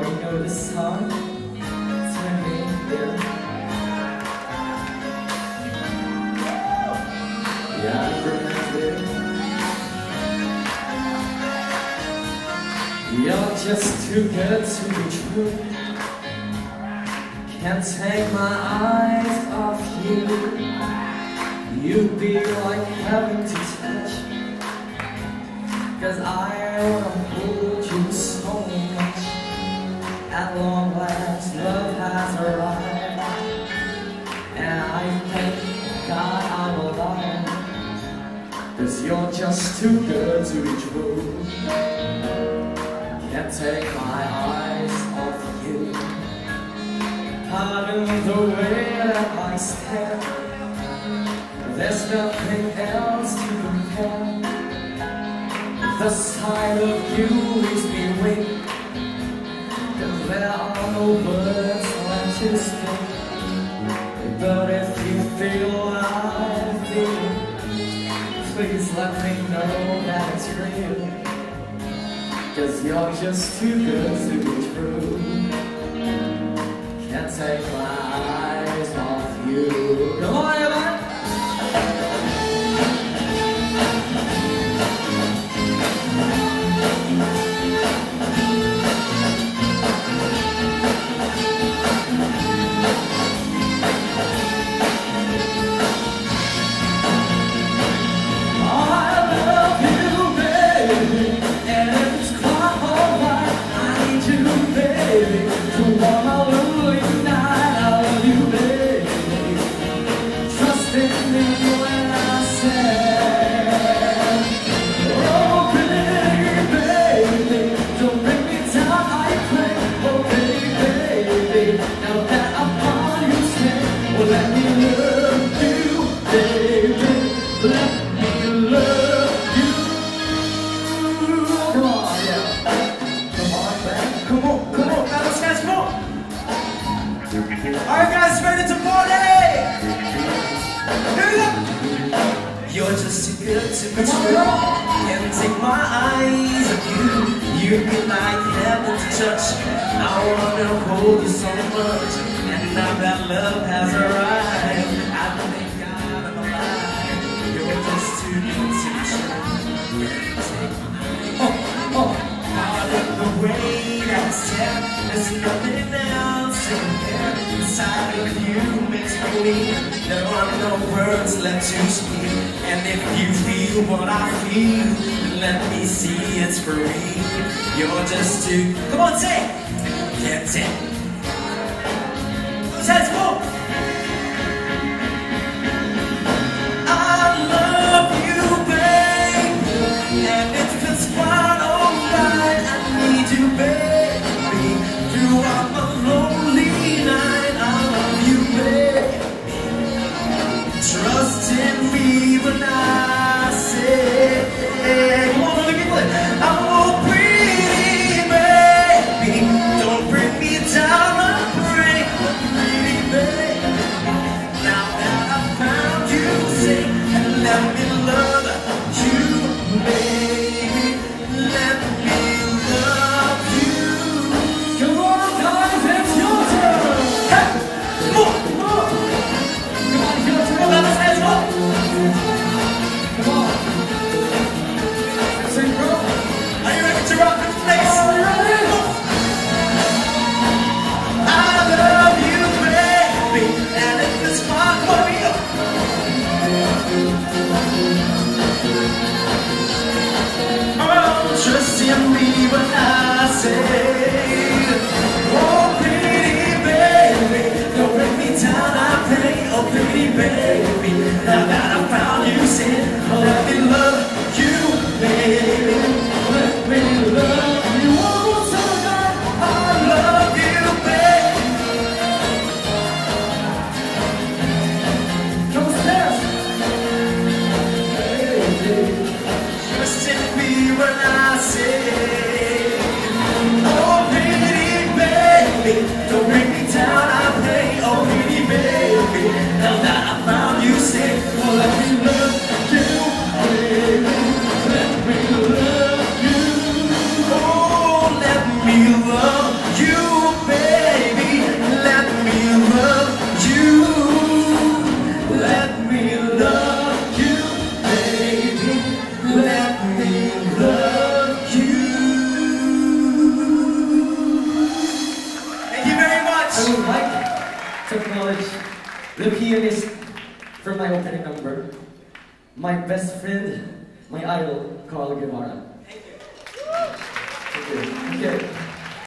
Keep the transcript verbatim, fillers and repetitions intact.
you know this song? It's gonna be there. Yeah, remember. You're just too good to be true. Can't take my eyes off you. You'd be like heaven to touch, 'cause I wanna hold you so much. At long last, love has arrived, and I thank God I'm alive, 'cause you're just too good to be true. Can't take my eyes off you. Pardon the way that I stare, there's nothing else to compare. The sight of you leaves me weak, 'cause there are no words left to speak. But if you feel what I feel, please let me know that it's real, 'cause you're just too good to be true. Can't take my eyes off you. Come on, everybody! Alright guys, ready to party? Here we go! You're just too good to be true. Can't take my eyes off you. You'd be like heaven to touch. I wanna hold you so much. And now that love has arrived, I thank God I'm alive. You're just too good to be true. Can't take my eyes off you. Out of the way that I step, there's nothing else to compare. Inside of you makes me weak. There are no words left to speak. And if you feel what I feel, then let me see it's for me. You're just too... Come on, say it! Can't take. Those heads, whoa! I love you, baby, and it feels quite alright. I need you, baby, throughout the lonely night. Trust in me when I say, come on, let me get it. Oh, pretty baby, don't bring me down, I'm pretty, pretty baby. Now that I found you, say, and let me love you, baby. Let me love you. Come on, guys, it's your turn. Hey, more, more. Come on, let's hands up. Come on. Sing, bro. Are you ready to rock this place? Are you ready? I love you, baby, and if it's fun for me, oh, trust in me when I say, oh, pretty baby, don't bring me down, I pray, oh, pretty baby, now that I found you, say, oh, let me love you, baby, let me love you, one more time, I love you, baby. Come upstairs. Trust in me when I say, oh, pretty baby, don't bring me down, I pray, oh, pretty baby, now that I found you, say, oh, the pianist from my opening number, my best friend, my idol, Carl Guevara. Thank you. Thank you. Okay.